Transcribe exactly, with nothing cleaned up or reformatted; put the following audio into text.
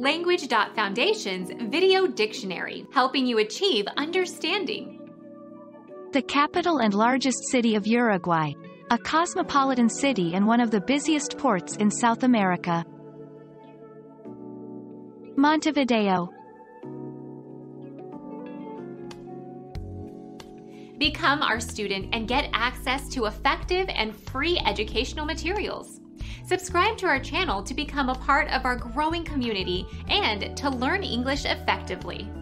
Language Foundation's Video Dictionary, helping you achieve understanding. The capital and largest city of Uruguay. A cosmopolitan city and one of the busiest ports in South America. Montevideo. Become our student and get access to effective and free educational materials. Subscribe to our channel to become a part of our growing community and to learn English effectively.